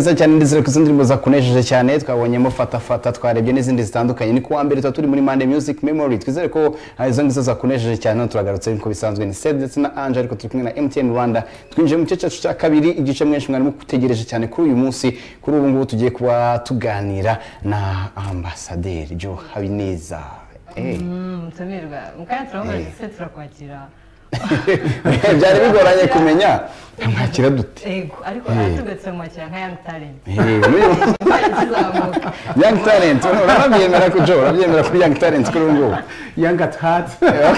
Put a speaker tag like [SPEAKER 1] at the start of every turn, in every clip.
[SPEAKER 1] neza cyane ndizere ko indirimbo zakunejeje cyane twabonyemo fata twarebye n'izindi zitandukanye ni kuwa mbere turi muri Monday Music Memory twizere ko izo ngizo zakunejeje cyane turagarutse nko bisanzwe ni Sed ndetse na Anje ariko turi kumwe na MTN Rwanda twinjiye mu cyacu cya kabiri igice mwenshi mwari mutegereje cyane kuri uyu munsi kuri ubu ngubu tugiye kuba tuganira na Ambassadeur Jo Habineza
[SPEAKER 2] Mutamirwa mukanya turabona se turakwakira
[SPEAKER 1] byari bigoranye kumenya mwakira dute
[SPEAKER 2] yego ariko atugetse mu cyangwa nka young talent
[SPEAKER 1] young talent urabyemera ko Jo urabyemera ko young talent kuri ngo
[SPEAKER 3] young at heart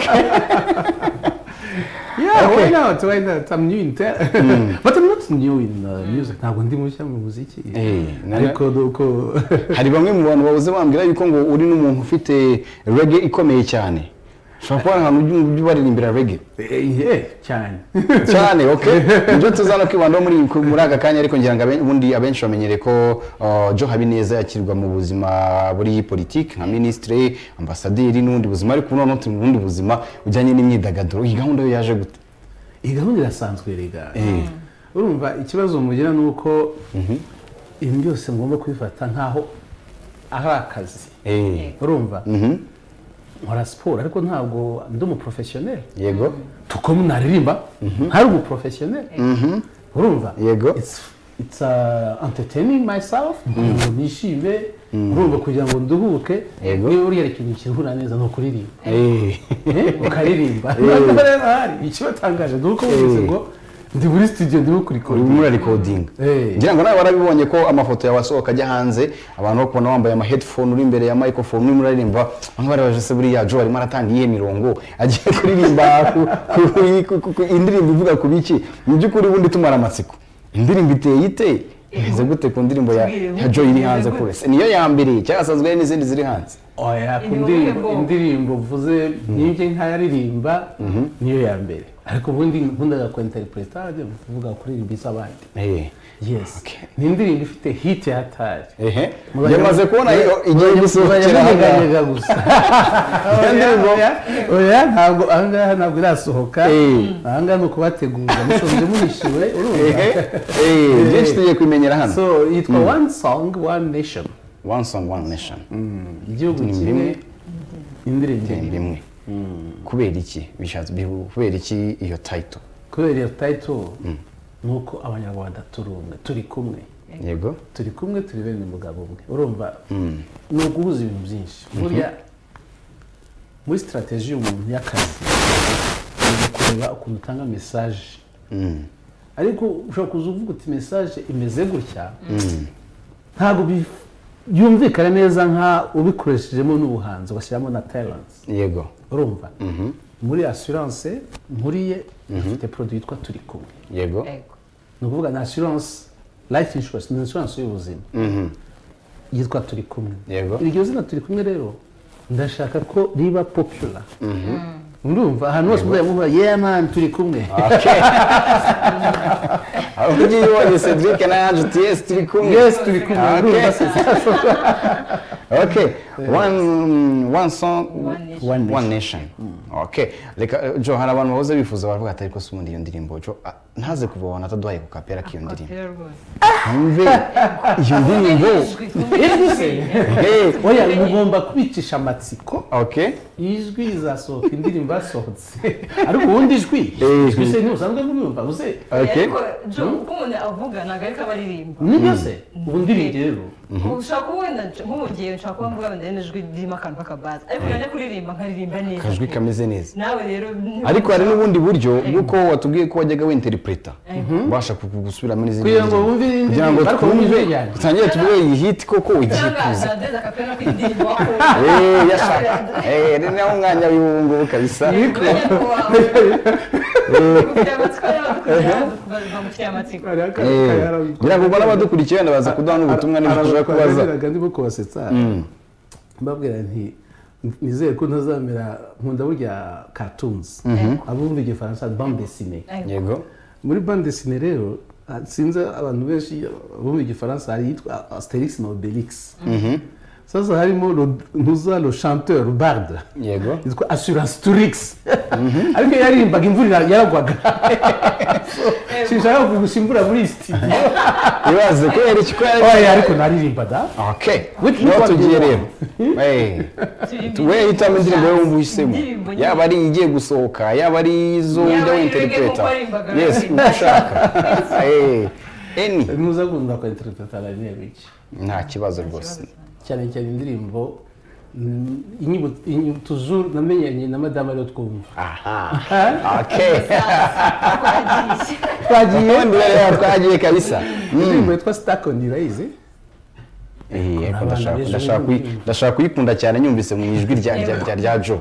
[SPEAKER 3] yeah why not I'm new in but I'm not new in music ntabwo ndi mushya mu muziki ariko duko
[SPEAKER 1] hari bamwe mu bantu bavuze bambwira yuko ngo uri n'umuntu ufite reggae ikomeye cyane Shopora nka baririmbira reggae cyane okay nje tuzana kwibanda muri aka kanya ariko ngira ngo ubundi abenshi bamenyere ko Jo Habineza yakirwa mu buzima buri politique nka ministre ambassadeur n'undi buzima ariko none turi mu bundi buzima ujyanye n'imyidagaduro iyi gahunda yo yaje gute
[SPEAKER 3] iyi gahunda irasanzwe rega urumva ikibazo mugira nuko ibintu byose ngomba kwifata nkaho aha akazi urumva nkora sport ariko ntabwo ndi umu professionnel
[SPEAKER 1] yego
[SPEAKER 3] tukomu naririmba hari umu professionnel urumva
[SPEAKER 1] yego
[SPEAKER 3] it's entertaining myself nishime urumva kugira ngo nduhuke niba uri ikintu kirihura neza no kuririmba ukaririmba hari ikibatangaje nuko uvuze ngo ndi muri studio ndi
[SPEAKER 1] muri recording ngira ngo nawe warabibonye ko amafoto yawe asohoka ajya hanze abantu bakubona wambaye ama headphone uri imbere ya microphone uri muraririmba bamwe baraje se buri ya Jo arimo aratanga iyihe mirongo agiye kuririmba indirimbo ivuga ku biki mu by'ukuri bundi tumara amatsiko indirimbo iteye ite ize gute ku ndirimbo ya Jo iri hanze kure niyo ya mbere cyasazwe n'izindi ziri hanze
[SPEAKER 3] oya indirimbo vuze nibye nkayaririmba niyo ya mbere ariko ubundi nkunda ko interpreter kuvuga kuririmba isabandi yes ni indirimbo ifite hit ya hatari
[SPEAKER 1] yamaze kubona igiye gusohokera
[SPEAKER 3] haganyega gusa oya ntabwo irasohoka ahanga no kubateguza mushonje munishiwe urumva
[SPEAKER 1] byinshi tugiye kwimenyera hano
[SPEAKER 3] so yitwa one song one nation igihugu kimwe indirimbo
[SPEAKER 1] imwe kubera iki bishatse kubera iki iyo title
[SPEAKER 3] kubera iyo title nuko abanyarwanda turi kumwe
[SPEAKER 1] yego
[SPEAKER 3] turi kumwe turi bene umugabo umwe urumva no guhuza ibintu byinshi burya muri strategy y'umuntu y'akazi ni kureba ukuntu utanga message ariko ushobora kuzuvuga uti message imeze gutya ntabwo yumvikana neza nka ubikoreshejemo n'ubuhanzi bashyiramo na talents
[SPEAKER 1] yego
[SPEAKER 3] urumva muri assurance nkuriye afite produit yitwa turi kumwe
[SPEAKER 1] yego
[SPEAKER 3] no kuvuga na assurance life insurance ni insurance y'ubuzima yitwa turi kumwe
[SPEAKER 1] yego
[SPEAKER 3] iryo zina turi kumwe rero ndashaka ko riba popular ndumva ahantu hose muzamuvuga yeah man turi kumwe
[SPEAKER 1] aho ugiye wone Cedric na Ange yes turi kumwe
[SPEAKER 3] urumva
[SPEAKER 1] okay one song one nation okay like Jo hari abantu bahoze bifuza baravuga ati ariko sumundi iyo ndirimbo Jo ntaze kubona ataduhaye ku kapera kiyo ndirimbo umve iyo ndirimbo
[SPEAKER 3] oya mugomba kubicisha amatsiko
[SPEAKER 1] okay
[SPEAKER 3] ijwi izasohoka indirimbo asohotse ariko ubundi ijwi se ntusanzwe mubimva uze
[SPEAKER 1] okay
[SPEAKER 2] Jo umuntu avuga naga ariko abaririmba
[SPEAKER 3] ni byose ubundi rero
[SPEAKER 2] ushaka kubona nk'umugiye ushaka kuba mvuga ndende ijwi ririmo akantu k'akabaza ariko najya kuririmba nkaririmba neza
[SPEAKER 1] kajwi kameze neza
[SPEAKER 2] nawe rero
[SPEAKER 1] ariko hari n'ubundi buryo bw'uko watubwiye ko wajyaga winterpreta ubasha gusubiramo n'izindi
[SPEAKER 3] kugira ngo wumve
[SPEAKER 1] kugira ngo twumve tutangire tuvuge iyi hit koko ugiye kuza ni naho umwanya w'ubungubu kabisa ngira ngo ubona abadukurikiye wenda baza kuduha n'ubutumwa niba dushobora kubaza
[SPEAKER 3] ndimo kubasetsa mbabwira nti nizeye ko ntazamera nkunda burya cartoons abumva igifaransa bande dessinée
[SPEAKER 1] yego
[SPEAKER 3] muri bande dessinée rero sinzi abantu benshi bumva igifaransa hari yitwa Asterix na Obelix sasa harimo ntuza le chanteur barde
[SPEAKER 1] yego
[SPEAKER 3] yitwa Assurance Turix ariko yaririmbaga imvura yaragwaga sinshaka kugusimbura muri studio
[SPEAKER 1] ibaze ko yari kiko
[SPEAKER 3] ariko naririmba da
[SPEAKER 1] okay no tugiye rero tuwe hitamo indirimbo yo wumvisemo yaba ari igiye gusohoka yaba ari izo ujya winterpreta yes ushaka eni
[SPEAKER 3] nuza gunda ko interpreta la nibiki
[SPEAKER 1] nta kibazo rwose
[SPEAKER 3] cyane cyane indirimbo tuzuru namenyanye na madame rero twumva
[SPEAKER 1] okay twagiye kabisa
[SPEAKER 3] indirimbo yitwa Stakon irayizi
[SPEAKER 1] ndashaka kuyikunda cyane nyumvise mu ijwi rya Joe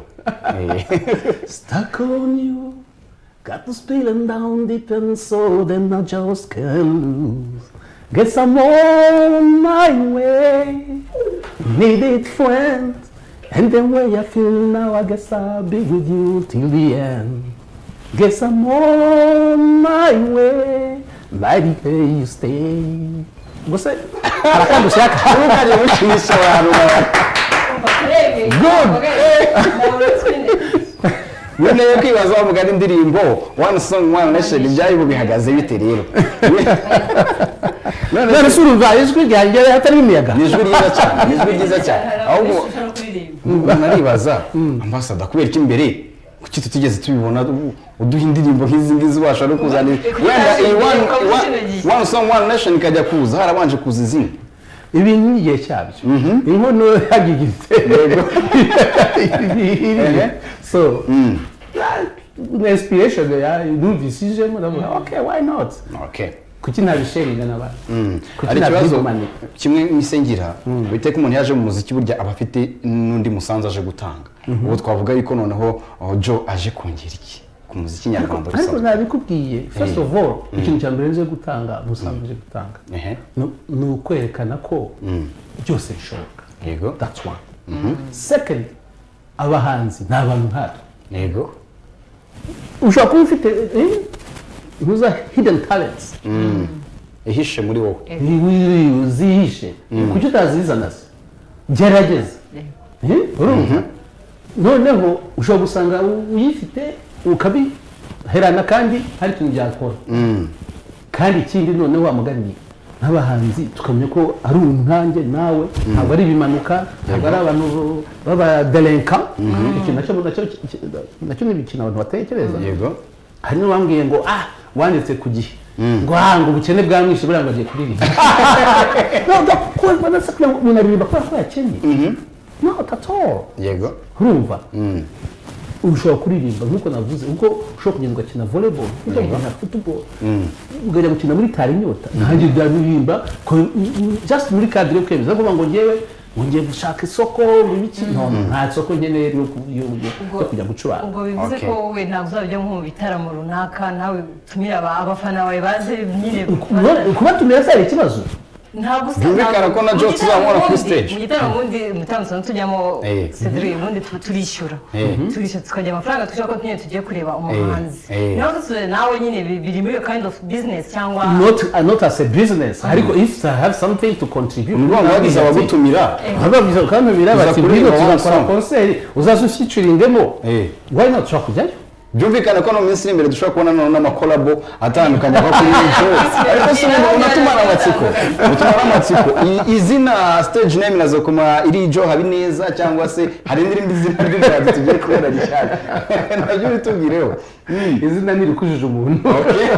[SPEAKER 3] Stakon you got to spilling down deep and so then I just can't lose. Get some more on my way. Needed friends. And the way I feel now, I guess I'll be with you till the end. Get some more on my way. Mighty way you stay. Você? Aracando shaka.
[SPEAKER 1] Nunca de muito Good. None yo kwibaza wamugana indirimbo one song one nation ibyayi bihagaze bite rero.
[SPEAKER 3] None surumva ijwi ryanjye hatari imiyaga.
[SPEAKER 1] Ijwi ryiza cyane. Ahubwo naribaza ambassador kubera iki imbere kuki tutigeze tubibona uduha indirimbo nk'izi ngizi ubasha no kuzana wenda one song one nation kajya kuza harabanje kuza izindi
[SPEAKER 3] ibintu n'igihe cyabyo inkono yagigitse so inspiration ya numvise ndavuga okay why not
[SPEAKER 1] okay
[SPEAKER 3] kuki ntabisharinga n'abantu
[SPEAKER 1] ari kibazo kimwe misengira wite ko umuntu yaje mu muziki burya abafite n'undi musanze aje gutanga ubu twavuga yuko noneho Joe aje kongera iki ku muziki nyarwanda
[SPEAKER 3] ariko nabikubwiye first of all ikintu cya mbere nje gutanga musanze gutanga ni ukwerekana ko byose bishoboka
[SPEAKER 1] yego
[SPEAKER 3] that's one second abahanzi ni abantu nkatwe
[SPEAKER 1] yego
[SPEAKER 3] ushobora kuba ufite ntuza hidden talents
[SPEAKER 1] ihishe muri wowe
[SPEAKER 3] uzihishe kuki utazizana se gerageza urumva noneho ushobora gusanga uyifite ukabiherana kandi hari ikintu byakora kandi ikindi noneho wamuganiye n'abahanzi tukamenya ko ari umwanjye nawe ntabwo ari ibimanuka ntabwo ari abantu b'abadelenka ikintu nacyo ni ibikino abantu batekereza
[SPEAKER 1] yego
[SPEAKER 3] hari n'abambwiye ngo wanditse ku gihe ngo ngo ubukene bwamwishe buriya ngo agiye kuririmba umuntu aririmba kubera ko yakennye not at all
[SPEAKER 1] yego
[SPEAKER 3] urumva ushobora kuririmba nk'uko navuze kuko ushobora kugenda ugakina volleyball ujya gukina football ukajya gukina muri tari inyota ntange ndaririmba just muri cadre yo kwemeza kuvuga ngo ngiye gushaka isoko ibiki nta soko nkeneye yo kujya gucuranga
[SPEAKER 2] ubwo bivuze ko wowe ntabwo uzajya nko mu bitaramo runaka nawe tumira abafana bawe baze nyine
[SPEAKER 3] kubatumira se ari ikibazo
[SPEAKER 2] ntabwo
[SPEAKER 1] byumvikana ko na Joe tuzamubona kuri stage
[SPEAKER 2] mu gitaramo ubundi mutamutse tujyamo Cedric ubundi turishyura tukajya amafaranga dushaka ko tugiye kureba umuhanzi nawe nyine biri muri kind of business cyangwa
[SPEAKER 3] not as a business ariko if I have something to contribute
[SPEAKER 1] ngo bagize abagutumira
[SPEAKER 3] abagize kantumira bati bino tuzakora concert uzazushyicurindemo why not ushaka kujyayo
[SPEAKER 1] byumvikana ko no minsi iri imbere dushobora kubona n'amakolabo atandukanye ava kuri Joe ariko se unatumara amatsiko izina stage name nazo kuma iri Joe Habineza cyangwa se hari n'irindi zina ry'umuhanzi tugiye kubera gishaka nabyo bitubwireho
[SPEAKER 3] izina nirikujije umuntu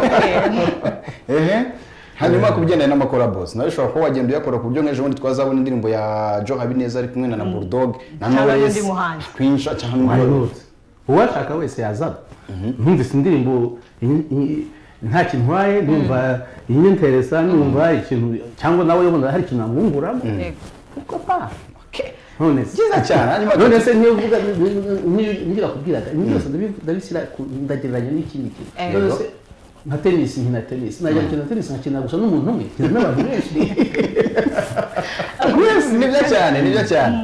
[SPEAKER 1] hanyuma kubyenda n'amakolabos nawe ushobora kuba wagenda uyakora ku buryo nk'ejo bundi twazabona indirimbo ya Joe Habineza ari kumwe na Bulldog na Knowless Queensha cyangwa
[SPEAKER 3] uwashaka wese yazana numvise indirimbo nta kintu ntwaye numva inyenteresa numva ikintu cyangwa nawe yabona hari ikintu amwunguramo kuko pa none
[SPEAKER 1] cyiza cyane
[SPEAKER 3] none se niyo uvuga ngira kubwiraga ni byose ndabishyira ndagereranya n'ikindi kintu none se nka tennis nkina tennis najya gukina tennis nkakina gusa n'umuntu umwe n'abantu benshi
[SPEAKER 1] nibyo cyane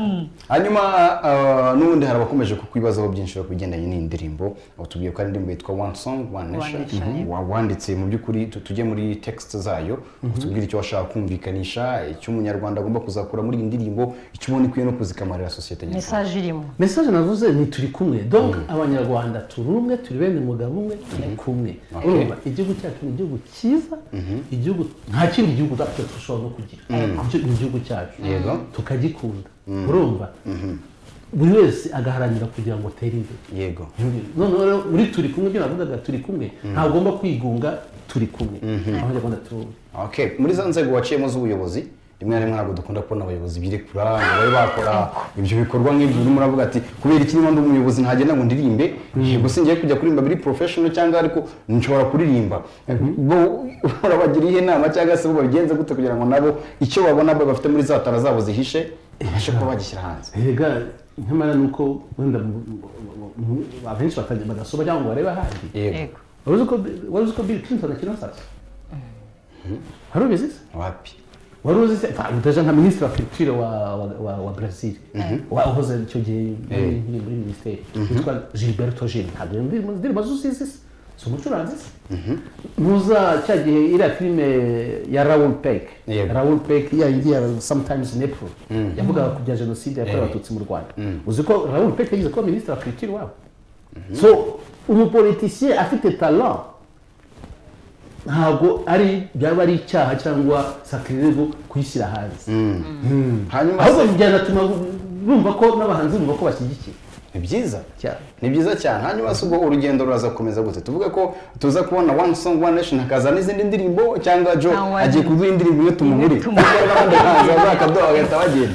[SPEAKER 1] hanyuma n'ubundi hari abakomeje kukwibazaho byinshi kugendanye n'indirimbo tubwiye ko ari indirimbo yitwa One Song One Nation wanditse mu by'ukuri tujye muri text zayo utubwire icyo washaka kumvikanisha icyo umunyarwanda agomba kuzakura muri indirimbo icyo ubona ikwiye no kuzikamarira societe nyarwanda
[SPEAKER 2] message irimo
[SPEAKER 3] message navuze ni turi kumwe donc abanyarwanda turumwe turi bene mugabo umwe turi kumwe urumva igihugu cyacu ni igihugu cyiza igihugu nta kindi gihugu dushobora no kugira igihugu cyacu tukagikunda urumva buri wese agaharanira kugira ngo atere imbere
[SPEAKER 1] yego
[SPEAKER 3] none rero muri turi kumwe byo navugaga turi kumwe ntagomba kwigunga turi kumwe abanyarwanda turi
[SPEAKER 1] okay muri za nzego waciyemo z'ubuyobozi rimwe na rimwe ntabwo dukunda kubona abayobozi birekura ngo babe bakora ibyo bikorwa nk'ibyo urimo uravuga ati kubera iki niba ndi umuyobozi ntagenda ngo ndirimbe yego singiye kujya kuririmba biri professional cyangwa ariko nshobora kuririmba urabagira ihe nama cyangwa se bo babigenze gute kugira ngo nabo icyo babona bafite muri za tara zabo zihishe bashe kuba bagishyira hanze
[SPEAKER 3] yega nyamara nuko wenda abenshi badasoba cyangwa ngo barebe ahandi
[SPEAKER 1] yego
[SPEAKER 3] waruzi ko Bill Clinton akina sasa hari ubizi
[SPEAKER 1] wapi
[SPEAKER 3] waruzi se utaje nka ministre wa culture wa Brazil wahoze icyo gihe muri ministeri yitwa Gilberto Gil ntabwo ndirimbo zuzizi umucuranzi muza cyagihe iriya filime ya Raoul Peck ya sometimes in April yavugaga ku bya jenoside yakorewe abatutsi mu Rwanda uzi ko Raoul Peck yagize kuba ministre wa culture wabo so umupoliticien afite talent ntabwo byaba ari icyaha cyangwa sacrilege kuyishyira hanze
[SPEAKER 1] hanyuma
[SPEAKER 3] ahubwo byanatuma bumva ko n'abahanzi bumva ko bashyigikiye
[SPEAKER 1] ni byiza cyane hanyuma se ubwo urugendo ruraza gukomeza gute tuvuge ko tuza kubona One Song One Nation hakaza n'izindi ndirimbo cyangwa Joe agiye kuduha indirimbo iyo tumuhuri n'abandi bahanzi bazakaduha bagahita bagenda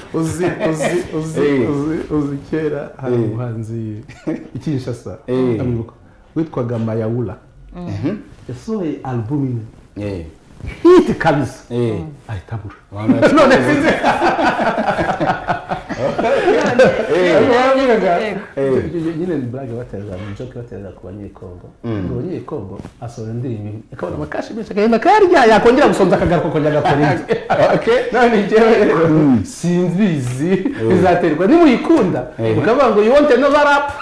[SPEAKER 3] uzi kera hari umuhanzi Kinshasa witwaga Mayawula yasohoye album imwe hit kabisa ahita abura none sinzi nyine ni blague batereza mu joke batereza ku banyekongo ngo abanyekongo asohora indirimbo akabona amakashi menshi akagenda karya yakongera gusonza akagaruka kongera agakora indi none njyewe rero sinzizi bizaterwa nimuyikunda ukavuga ngo you want another rap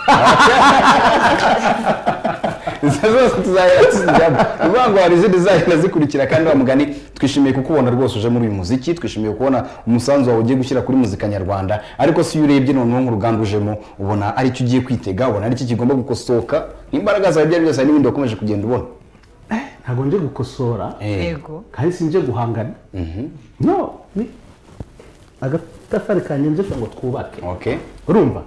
[SPEAKER 1] zose tuzajyamo uvuga ngo hari izindi zahita zikurikira kandi wa mugani twishimiye kukubona rwose uje muri uyu muziki twishimiye kubona umusanzu wawe ugiye gushyira kuri muzika nyarwanda ariko si iyo urebye noneho nk'uruganda ujemo ubona ari cyo ugiye kwitega ubona ari cyo kigomba gukosoka n'imbaraga zawe byari byose n'ibindi wakomeje kugenda ubona
[SPEAKER 3] ntabwo nje gukosora
[SPEAKER 2] yego
[SPEAKER 3] kandi sinje guhangana no ni agatafari kanjye nje ngo twubake urumva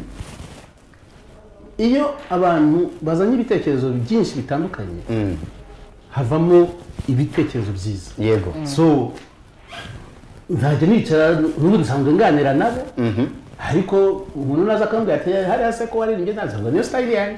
[SPEAKER 3] iyo abantu bazanye ibitekerezo byinshi bitandukanye havamo ibitekerezo byiza
[SPEAKER 1] yego
[SPEAKER 3] so nzajya nicara n'ubu nsanzwe nganira nabo ariko umuntu naza akambwira ati hariya se ko waririmbye ntabwo niyo style yanjye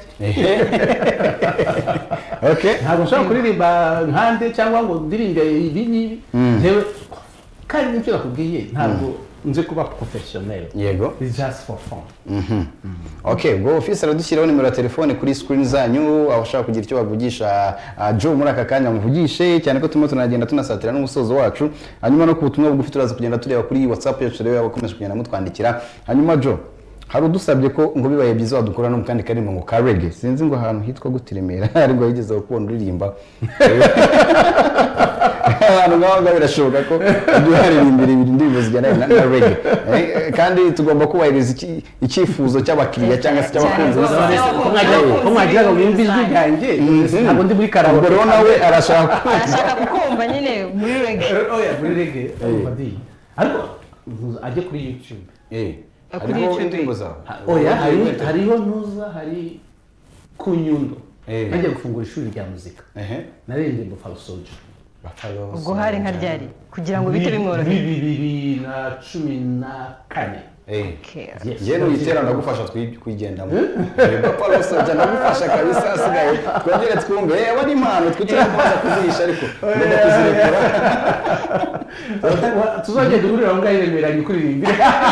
[SPEAKER 3] ntabwo nshobora kuririmba nkande cyangwa ngo ndirimbe ibi n'ibi njyewe kandi n'icyo nakubwiye ntabwo nje kuba professionnel
[SPEAKER 1] yego
[SPEAKER 3] it's just for fun
[SPEAKER 1] ubwo office aradushyiraho nimero ya telefone kuri screen zanyu abashaka kugira icyo bavugisha Joe muri aka kanya muvugishe cyane ko turimo tunagenda tunasatira n'umusozo wacu hanyuma no ku butumwa bugufi turaza kugenda tureba kuri WhatsApp yacu rero abakomeje kugenda mutwandikira hanyuma Joe hari udusabye ko ngo bibaye byiza wadukora no mukandi karimo ngo ka reggae sinzi ngo ahantu hitwa gutiremera ariko yigezeho kubona uririmba abantu ngaho birashoboka ko duharirimbira indirimbo zijyana na reggae kandi tugomba kubahiriza icyifuzo cy'abakiriya cyangwa se cy'abakunzi
[SPEAKER 3] ko mwagira ngo mwumve ijwi ryanjye ntabwo ndi muri karaoke
[SPEAKER 1] rero nawe arashaka
[SPEAKER 2] kukumva nyine muri reggae
[SPEAKER 3] ariko ajye kuri YouTube
[SPEAKER 1] hariho indirimbo zawe
[SPEAKER 3] hariho ntuza hari ku Nyundo najya gufungura ishuri rya muzika naririmbye Buffalo Soldier
[SPEAKER 2] ubwo hari nka ryari kugira ngo bite bimworoheye
[SPEAKER 3] 2014
[SPEAKER 1] yewe uyitera ndagufasha kwigendamo Buffalo Soldier ndagufasha kabisa asigaye twongere twumve wari impano twitira kubaza kuzihisha ariko ndenda kuzirekura
[SPEAKER 3] tuzongera duhurira aho ngaho iremeranye kuririmbira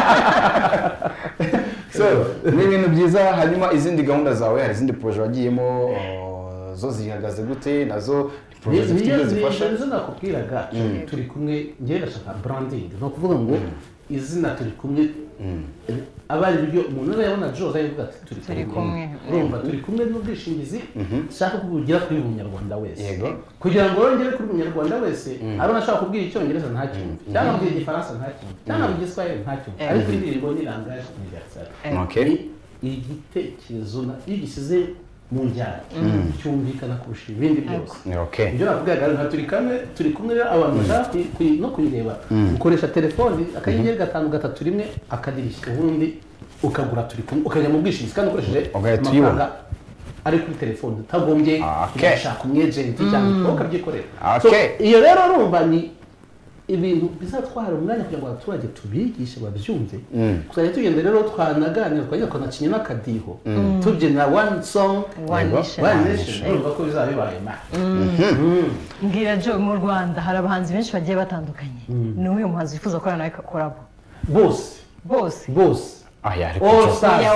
[SPEAKER 1] ni ibintu byiza hanyuma izindi gahunda zawe hari izindi projet wagiyemo zo zihagaze gute nazo project zifite ibyo zifasha
[SPEAKER 3] nizo nakubwiraga turi kumwe ngiye ndashaka branding no kuvuga ngo izina turi kumwe abari ibyo umuntu yabona Joe ayivuga ati turi kumwe urumva turi kumwe n'ubwishingizi shaka kubugira kuri Munyarwanda wese kugira ngo yongere kuri Munyarwanda wese arona ashaka kubwira icyongereza nta kintu cyangwa kubwira igifaransa nta kintu cyangwa kubwira Igiswahili nta kintu ariko indirimbo ni langage universelle igitekerezo igisize mu njyana cyumvikana kurusha ibindi byose ibyo nakubwiraga nka turi kumwe abantu bashaka no kuyireba ukoresha telefoni akanyenyeri 531 akadirishya ubundi ukagura turi kumwe ukajya mu bwishingizi kandi ukoresheje amafaranga ari kuri telefoni utagombye gushaka umwejenti cyangwa ukabyikorera iyo rero urumva ni ibintu bizatwara umwanya kugira ngo abaturage tubigishe babyumve kuzajya tugenda rero twanaganira twajya kwanakinya n'akadiho tubyina one song one nation urumva ko bizaba bibaye
[SPEAKER 2] mbwira Joe mu Rwanda hari abahanzi benshi bagiye batandukanye ni uyu muhanzi wifuza gukorana nawe kakorabo bose
[SPEAKER 3] all stars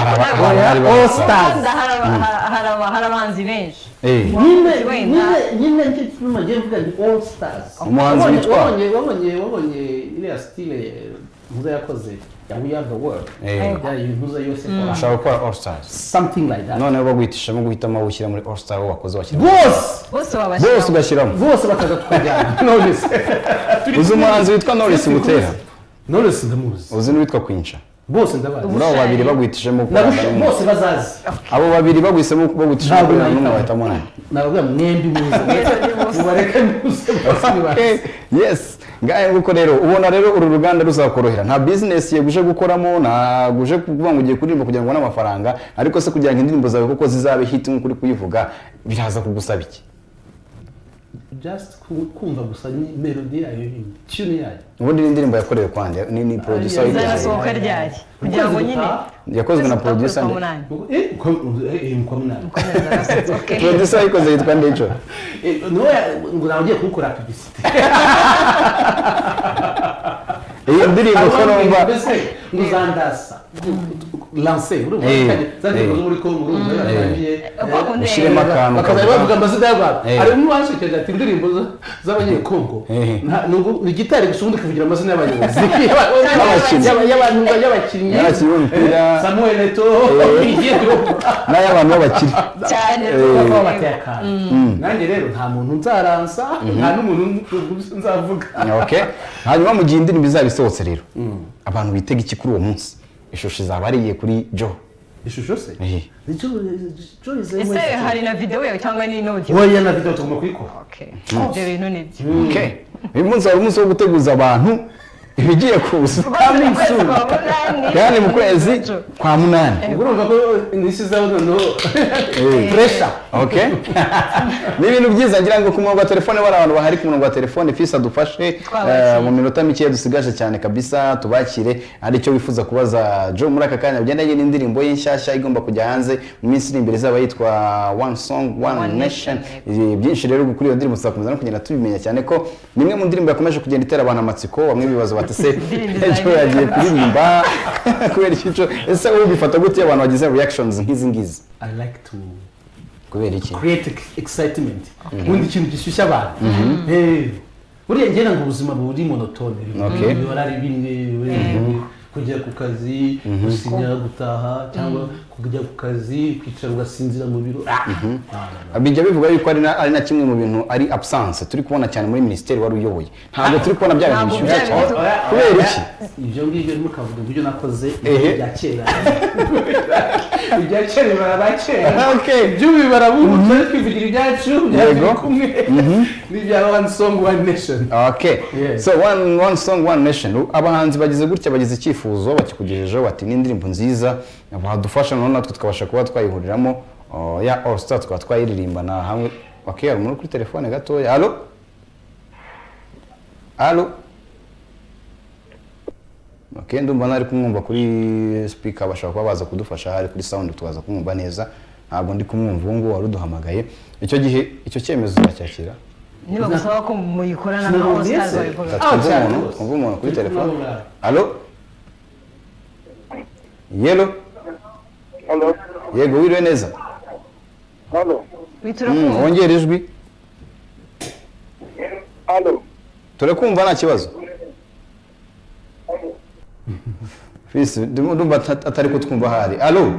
[SPEAKER 2] hari abahanzi benshi
[SPEAKER 3] nyine ntituma ngiye mvuga ni all stars
[SPEAKER 1] umuhanzi witwa
[SPEAKER 3] wabonye iriya style muza yakoze ya We Are The World muza yose
[SPEAKER 1] ashaka gukora all stars
[SPEAKER 3] something like that
[SPEAKER 1] none bagwitishamo guhitamo gushyira muri all star wakoze washyira
[SPEAKER 2] bose
[SPEAKER 1] ugashyiramo
[SPEAKER 3] bose bakaza twajyana Knowless
[SPEAKER 1] uzi umuhanzi witwa Knowless Butera
[SPEAKER 3] Knowless ndamuzi
[SPEAKER 1] uzi n'uwitwa Quincha
[SPEAKER 3] bose ndabazi
[SPEAKER 1] muri abo babiri bagwitishemo
[SPEAKER 3] bose bazazi
[SPEAKER 1] abo babiri bagwisemo bagwitishemo kuri n'umwe bahitamo nani
[SPEAKER 3] navuga mwembi muze bareke muze bose
[SPEAKER 1] yes ngaye nguko rero ubona rero uru ruganda ruzakorohera nta business yeguje gukoramo nta guje kuvuga ngo ugiye kuririmba kugira ngo ubone amafaranga ariko se kugira ngo indirimbo zawe kuko zizabe hit nk'ukuri kuyivuga biraza kugusaba iki
[SPEAKER 3] just kumva gusa ni melody yayo tune yayo
[SPEAKER 1] ubundi indirimbo yakorewe kwande ni producer
[SPEAKER 2] izasohoka ryari kugira ngo nyine
[SPEAKER 1] yakozwe na producer
[SPEAKER 3] mkomunani
[SPEAKER 1] producer yikoze yitwa Ndejo
[SPEAKER 3] ngo nagiye kubikora publicity
[SPEAKER 1] iyi ndirimbo ko numva
[SPEAKER 3] nguzandasa lancer urumva zandiko muri ko urumva yarangiye
[SPEAKER 1] ushiremo akantu
[SPEAKER 3] bakaza bavuga amazina y'abantu ari mu bashekeje ati indirimbo z'abanyekongo ni gitari gusundi kuvugira amazina y'abayobozi y'abakinnyi
[SPEAKER 1] y'umupira
[SPEAKER 3] Samuel Eto
[SPEAKER 1] n'ay'abantu b'abakiri
[SPEAKER 2] cyane
[SPEAKER 3] batekana nanjye rero nta muntu nzaransa nta n'umuntu nzavuga
[SPEAKER 1] hanyuma mu gihe indirimbo izabisohotse rero abantu bitega iki kuri uwo munsi ishusho izabariye kuri Joe
[SPEAKER 3] ishusho se
[SPEAKER 2] Joe ese hari na video yawe cyangwa ni audio
[SPEAKER 3] oya na video tugomba kuyikora
[SPEAKER 2] ibyo bintu nibyo
[SPEAKER 1] uyu munsi wari umunsi wo guteguza abantu ibigiye kuza kandi mu kwezi kwa munani
[SPEAKER 3] urumva ko nisizaho no pressure
[SPEAKER 1] ni ibintu byiza ngira ngo ku murongo wa telefone bari abantu bahari ku murongo wa telefone Fisa dufashe mu minota mike dusigaje cyane kabisa tubakire ari cyo wifuza kubaza Joe muri aka kanya ugendanye n'indirimbo y'inshyashya igomba kujya hanze mu minsi iri imbere izaba yitwa One Song One Nation byinshi rero kuri iyo ndirimbo tuzakomeza no kugenda tubimenya cyane ko nimwe mu ndirimbo yakomeje kugenda itera abantu amatsiko bamwe bibaza bati se Joe yagiye kuririmba kubera ikico ese wowe bifata gute abantu bagize reactions nk'izi ngizi
[SPEAKER 3] I like to
[SPEAKER 1] kubera iki
[SPEAKER 3] create excitement ubundi ikintu gishyushya abantu buriya ngena ngo ubuzima buri monotone bibarari bimwe kujya ku kazi gusinya gutaha cyangwa kujya ku kazi kwicara ugasinzira mu biro
[SPEAKER 1] bijya bivuga yuko ari na kimwe mu bintu ari absence turi kubona cyane muri ministeri wari uyoboye ntabwo turi kubona bya bintu bishyushye cyane kubera iki
[SPEAKER 3] ibyo ngibyo ntimukavuga uburyo nakoze ibya kera ibya kera barabakera by'ubu barabumutse twivugira ibyacu byari kumwe n'ibya One Song One Nation
[SPEAKER 1] so one song one nation abahanzi bagize gutya bagize icyifuzo bakikugejejeho bati ni indirimbo nziza badufasha none natwe tukabasha kuba twayihuriramo ya all star tukaba twayiririmbana hamwe hari umuntu kuri telefone gatoya allo ndumva nari kumwumva kuri speaker bashaka kuba baza kudufasha hari kuri sound tukaza kumwumva neza ntabwo ndi kumwumva ubu ngubu wari uduhamagaye icyo gihe icyo cyemezo uracyakira
[SPEAKER 2] niba gusaba ko muyikorana na all stars
[SPEAKER 1] babikora twumva umuntu kuri telefone allo yelo yego wiriwe neza
[SPEAKER 2] wongera
[SPEAKER 1] ijwi
[SPEAKER 4] Allo.
[SPEAKER 1] turakumva nta kibazo Fisi ndumva atari kutwumva hari allo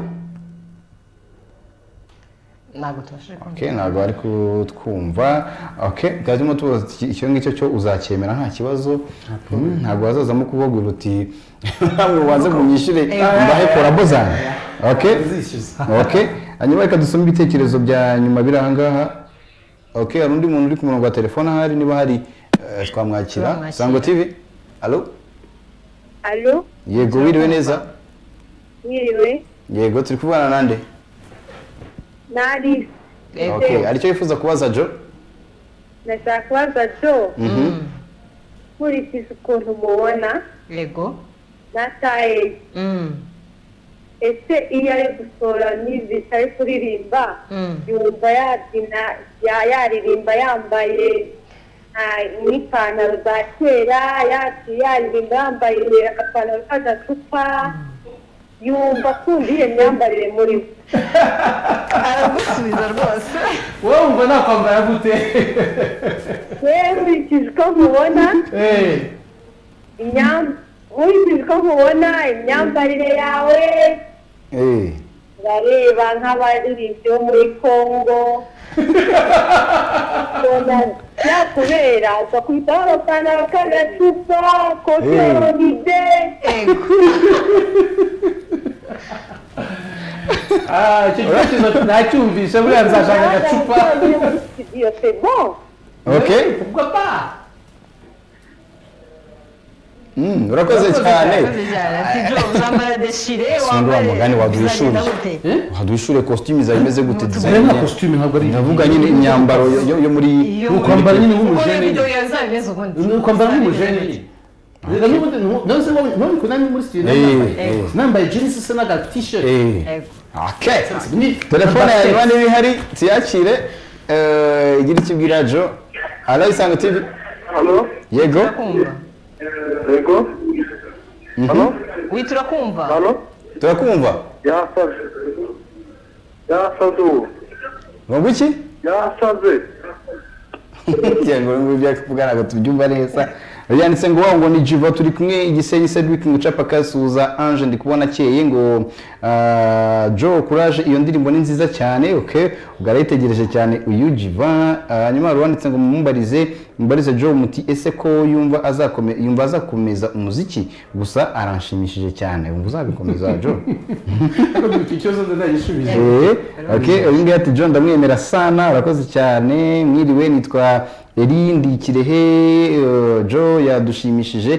[SPEAKER 2] ntabwo tubashije
[SPEAKER 1] okay ntabwo ari kutwumva okay gazimo tubaza icyo ngicyo cyo uzacyemera nta kibazo ntabwo wazazamo kubogura uti namwe waze munyishyure mbahe korabo zanjye okay okay hanyuma reka dusome ibitekerezo bya nyuma biri aha ngaha okay hari undi muntu uri ku murongo wa telefone ahari niba hari twamwakira Sango TV allo
[SPEAKER 5] Allo
[SPEAKER 1] yego wiriwe neza
[SPEAKER 5] Wiriwe
[SPEAKER 1] yego turi kuvugana nande
[SPEAKER 5] Nari
[SPEAKER 1] okay aricyo yifuza kubaza Jo
[SPEAKER 5] nashaka kubaza Jo nkurikije ukuntu mubona
[SPEAKER 2] yego
[SPEAKER 5] nataye ese iyo ari gusohora music ari kuririmba yumva yabyina yaririmba yambaye n'ipantaro za kera yaririmba yambaye agapantaro k'agacupa yumva akunda iyo myambarire muri we
[SPEAKER 2] aragusubiza rwose
[SPEAKER 3] wowe wumva nakwambara gute
[SPEAKER 5] wewe nkurikije uko mubona nkurikije uko mubona imyambarire yawe urareba nk'abaririmbyi bo muri Congo yakubera ugakubitaho agapantaro k'agacupa kote oride
[SPEAKER 3] icyo kibazo nacyumvise buriya nzashaka agacupa
[SPEAKER 5] iyo c'est bon
[SPEAKER 1] okay
[SPEAKER 3] pourquoi pas
[SPEAKER 1] urakoze cyane
[SPEAKER 2] uzambara deshire
[SPEAKER 1] wambara mugani waduhishure costume zawe imeze gute design
[SPEAKER 3] na costume ntabwo ari
[SPEAKER 1] navuga nyine imyambaro yo muri
[SPEAKER 3] kwambara nyine nk'umujene
[SPEAKER 2] video yazabimeze ubundi
[SPEAKER 3] kwambara nk'umujene rega n'ubundi nose none kunani muri studio nambaye jeans se naga t-shirt
[SPEAKER 1] okay telefone yawe niba bihari tuyakire igira ikibwira Jo allo Isango TV
[SPEAKER 4] Allo.
[SPEAKER 1] yego
[SPEAKER 4] Yego. Allo.
[SPEAKER 2] wi turakumva
[SPEAKER 4] Allo.
[SPEAKER 1] turakumva
[SPEAKER 4] Yasaze. Yasaze.
[SPEAKER 1] ngo iki
[SPEAKER 4] Yasaze.
[SPEAKER 1] cyangwa ngo byakuvugana ngo tubyumva neza yanditse ngo wawo ngo ni Jiva turi kumwe igisenyi Cedric ngucapa kasuza Ange ndi kubona cyeye ngo Jo courage iyo ndirimbo ni nziza cyane okay ugarayitegereje cyane uyu Jiva hanyuma rwanditse ngo mumbarize Jo muti ese ko yumva azakomeza umuziki gusa aranshimishije cyane ngo uzabikomeza Jo
[SPEAKER 3] ikibazo ndagishubije
[SPEAKER 1] okay uyu ngati Jo ndamwemera sana urakoze cyane mwiriwe nitwa Erindi Kirehe Jo yadushimishije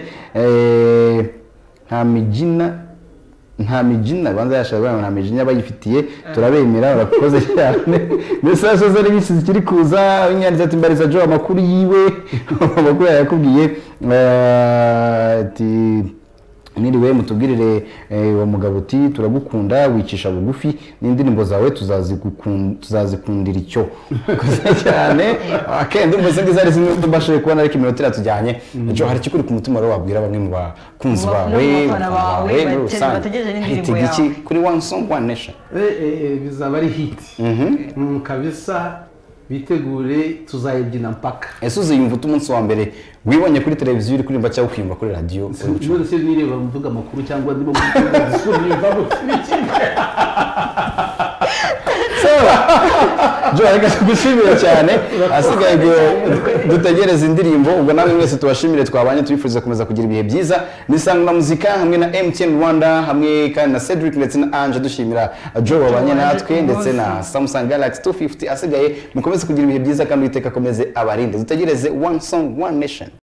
[SPEAKER 1] nta mijina banza yashaka nta mijina bayifitiye turabemera urakoze cyane message zari bisi zikiri kuza inyanditse ati mbariza Jo amakuru yiwe amakuru yakubwiye ati niriwe mutubwirire wa mugabo uti turagukunda wicisha bugufi n'indirimbo zawe tuzazikundira icyo cyane akende mvuze ngo izari zimwe tubashije kubona ariko iminota iratujyanye Jo hari ikikuri ku mutima rero wabwira bamwe mu bakunzi bawe
[SPEAKER 2] bategereje n'indirimbo yawe
[SPEAKER 1] kuri One Song One Nation
[SPEAKER 3] bizaba ari hit kabisa bitegure tuzayibyina mpaka
[SPEAKER 1] ese uziyumva umunsi wa mbere wibonye kuri televiziyo uri kuririmba cyangwa ukiyumva kuri radio
[SPEAKER 3] none se nireba mvuga amakuru cyangwa ndimo gusubira
[SPEAKER 1] Jo reka tugushimire cyane asigaye dutegereza indirimbo ubwo namwe mwese tubashimire twabanye tubifuriza komeza kugira ibihe byiza nisanga na muzika hamwe na MTN Rwanda hamwe kandi na Cedric ndetse na Ange dushimira Jo wabanye natwe ndetse na Samsung Galaxy 250 asigaye mukomeze kugira ibihe byiza kandi witeka komeze abarinde dutegereze One Song One Nation.